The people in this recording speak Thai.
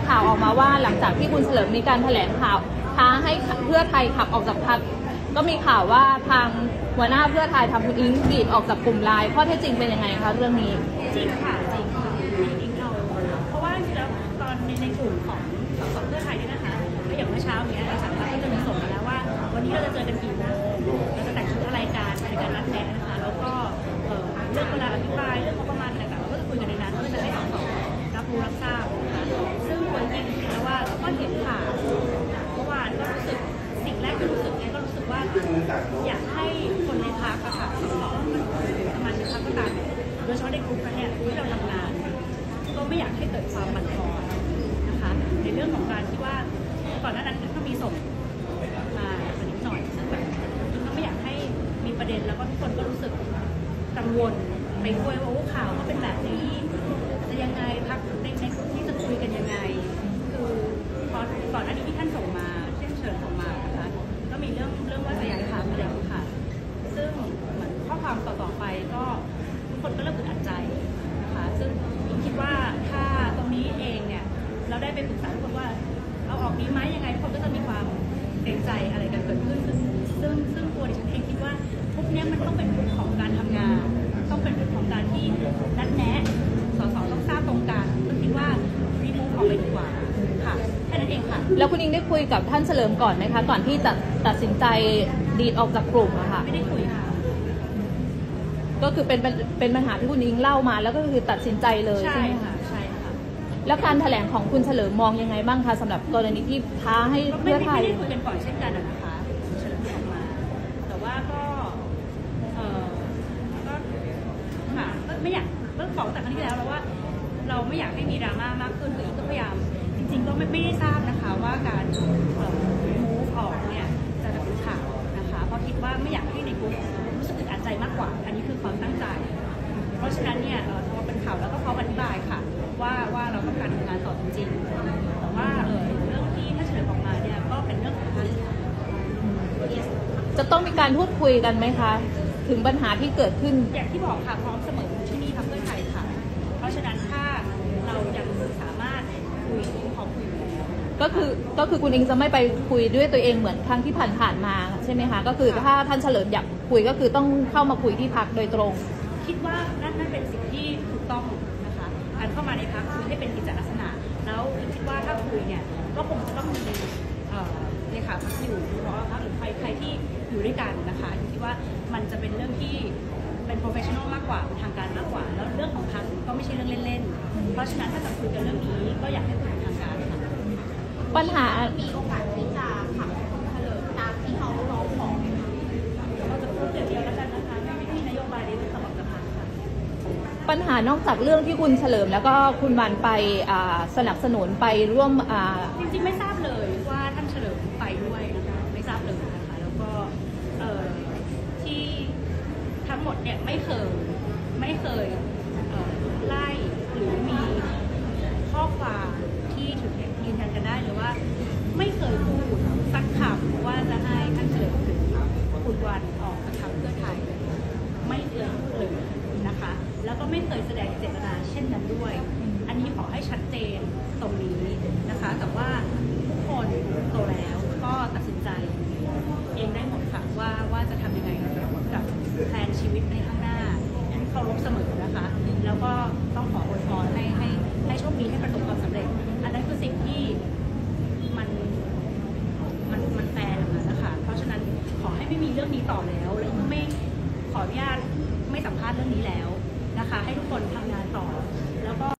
ข่าวออกมาว่าหลังจากที่คุณเฉลิมมีการแถลงข่าวท้าให้เพื่อไทยขับออกจากพรรคก็มีข่าวว่าทางหัวหน้าเพื่อไทยทำคุณอิงดีดออกจากกลุ่มไลน์ข้อเท็จจริงเป็นยังไงคะเรื่องนี้จริงค่ะจริงค่ะจริงเราเพราะว่าจริงแล้วตอนในกลุ่มของสเพื่อไทยเนี่ยนะคะก็อย่างเมื่อเช้าเนี้ยอาจารย์ก็จะมีส่งมาแล้วว่าวันนี้เราจะเจอกันกี่โมงเราจะแต่งชุดอะไรกันในการนัดแนะนะคะแล้วก็เรื่องเวลาอธิบายเรื่องงบประมาณต่างๆเราก็จะคุยกันในนั้นเพื่อจะให้ส.ส.รับรู้รับทราบนะคะซึ่งคนจริงๆแล้วว่าก็เห็นข่าวเมื่อวานก็รู้สึกสิ่งแรกที่รู้สึกเนี่ยก็รู้สึกว่าอยากให้คนในพรรคอะค่ะส.ส.ประมาณในพรรคก็ตามโดยเฉพาะในกลุ่มนั้นเนี่ยที่เราทำงานก็ไม่อยากให้เกิดความบั่นทอนนะคะในเรื่องของการที่ว่าก่อนหน้านั้นก็มีส่งมานิดหน่อยซึ่งแบบก็ไม่อยากให้มีประเด็นแล้วก็ทุกคนก็รู้สึกกังวลไปด้วยว่าข่าวก็เป็นแบบนี้จะยังไงพรรคในกลุ่มที่จะคุยกันยังไงคือก่อนหน้านี้ที่ท่านส่งมาเชิญส่งมานะคะก็มีเรื่องว่าจะย้ายพรรคอะไรค่ะซึ่งเหมือนข้อความต่อไปก็ทุกคนก็เริ่มอึดอัดใจนะคะซึ่งคิดว่าถ้าตรงนี้เองเนี่ยเราได้ไปปรึกษาทุกคนว่าเอาออกดีไหมยังไงทุกคนก็จะมีความเกรงใจอะไรกันเกิดขึ้นซึ่งตัวดิฉันเองคิดว่าพวกนี้มันต้องเป็นกลุ่มของการทำงานต้องเป็นกลุ่มของการที่นัดแนะส.ส.ต้องทราบตรงกันก็คิดว่ารีมูฟออกไปดีกว่าค่ะแค่นั้นเองค่ะแล้วคุณอิงได้คุยกับท่านเฉลิมก่อนไหมคะก่อนที่จะตัดสินใจดีดออกจากกลุ่มอะค่ะไม่ได้คุยค่ะก็คือเป็นปัญหาที่คุณอิงเล่ามาแล้วก็คือตัดสินใจเลยใช่ไหมคะใช่ค่ะแล้วการแถลงของคุณเฉลิมมองยังไงบ้างคะสำหรับกรณีที่ท้าให้เพื่อไทยไม่ได้คุยกันก่อนเช่นกันนะคะเฉลิมออกมาแต่ว่าก็ค่ะไม่อยากเรื่องของแต่ครั้งที่แล้วเราว่าเราไม่อยากให้มีดราม่ามากขึ้นคือก็พยายามจริงๆก็ไม่ได้ทราบนะคะว่าการมูฟออกเนี่ยจะเป็นข่าวนะคะเพราะคิดว่าไม่อยากให้ในกลุ่มรู้สึกอึดอัดใจมากกว่าอันนี้คือความตั้งใจเพราะฉะนั้นเนี่ยพอเป็นข่าวแล้วก็เขาอธิบายค่ะว่าเราต้องการทำงานต่อจริงๆแต่ว่าเรื่องที่ถ้าเฉลยออกมาเนี่ยก็เป็นเรื่องของท่านจะต้องมีการพูดคุยกันไหมคะถึงปัญหาที่เกิดขึ้นอย่างที่บอกค่ะพร้อมเสมอที่นี่พรรคเพื่อไทยค่ะเพราะฉะนั้นถ้าเรายังสามารถคุยพร้อมคุยก็คือคุณอิงจะไม่ไปคุยด้วยตัวเองเหมือนครั้งที่ผ่านมาใช่ไหมคะก็คือถ้าท่านเฉลิมอยากคุยก็คือต้องเข้ามาคุยที่พรรคโดยตรงคิดว่านั่นเป็นสิ่งที่ถูกต้องนะคะการเข้ามาในพรรคคุยให้เป็นกิจลักษณะแล้วคิดว่าถ้าคุยเนี่ยก็คงจะต้องมีเลขาพรรคอยู่หรือว่าพรรคหรือใครที่อยู่ด้วยกันนะคะคิดว่ามันจะเป็นเรื่องที่เป็น professional มากกว่าเป็นทางการมากกว่าแล้วเรื่องของพรรคก็ไม่ใช่เรื่องเล่นๆเพราะฉะนั้นถ้าจะคุยกันเรื่องนี้ก็อยากให้คุยเป็นทางการค่ะปัญหามีโอกาสที่จะขับเฉลิมตามที่เขาร้องขอเราจะพูดเดียวแล้วกันนะคะไม่มีนโยบายในเรื่องสมัครสภาค่ะปัญหานอกจากเรื่องที่คุณเฉลิมแล้วก็คุณวันไปสนับสนุนไปร่วมจริงๆไม่ทราบเลยว่าท่านเฉลิมไปด้วยนะคะไม่ทราบเลยนะคะแล้วก็ที่ทั้งหมดเนี่ยไม่เคยไล่หรือมีข้อความที่ถึงยืนยันกันได้เลยว่าไม่เคยพูดสักคำว่าจะให้ท่านเฉลิมถึงคุณวันออกจากพรรคเพื่อไทยไม่เคยพูดเลยนะคะแล้วก็ไม่เคยแสดงเจตนาเช่นนั้นด้วยอันนี้ขอให้ชัดเจนตรงนี้นะคะแต่ว่าทุกคนโตแล้วก็ตัดสินใจเองได้หมดค่ะว่าจะทำยังไงกับแผนชีวิตในข้างหน้าเคารพเสมอนะคะแล้วก็ต้องขออวยพรให้โชคดีให้ประสบความสำเร็จอันนั้นคือสิ่งที่มันแฟร์นะคะเพราะฉะนั้นขอให้ไม่มีเรื่องนี้ต่อแล้วไม่ขออนุญาตไม่สัมภาษณ์เรื่องนี้แล้วนะคะให้ทุกคนทำงานต่อแล้วก็